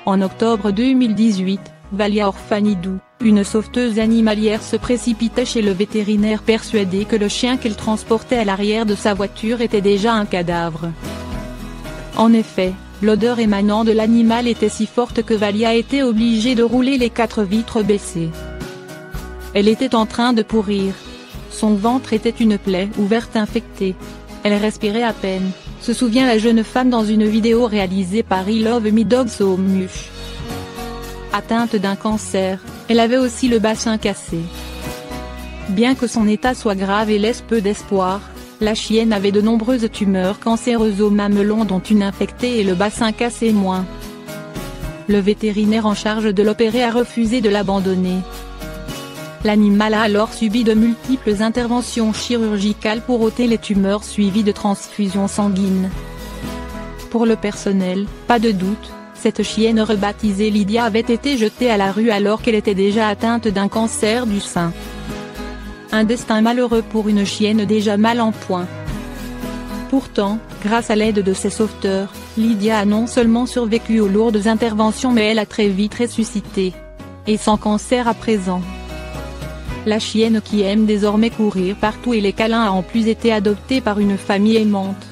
En octobre 2018, Valia Orfanidou, une sauveteuse animalière se précipitait chez le vétérinaire persuadée que le chien qu'elle transportait à l'arrière de sa voiture était déjà un cadavre. En effet, l'odeur émanant de l'animal était si forte que Valia était obligée de rouler les 4 vitres baissées. Elle était en train de pourrir. Son ventre était une plaie ouverte infectée. Elle respirait à peine, se souvient la jeune femme dans une vidéo réalisée par I Love Me Dogs au MUCH. Atteinte d'un cancer, elle avait aussi le bassin cassé. Bien que son état soit grave et laisse peu d'espoir, la chienne avait de nombreuses tumeurs cancéreuses au mamelon dont une infectée et le bassin cassé moins. Le vétérinaire en charge de l'opérer a refusé de l'abandonner. L'animal a alors subi de multiples interventions chirurgicales pour ôter les tumeurs suivies de transfusions sanguines. Pour le personnel, pas de doute, cette chienne rebaptisée Lydia avait été jetée à la rue alors qu'elle était déjà atteinte d'un cancer du sein. Un destin malheureux pour une chienne déjà mal en point. Pourtant, grâce à l'aide de ses sauveteurs, Lydia a non seulement survécu aux lourdes interventions mais elle a très vite ressuscité. Et sans cancer à présent. La chienne qui aime désormais courir partout et les câlins a en plus été adoptée par une famille aimante.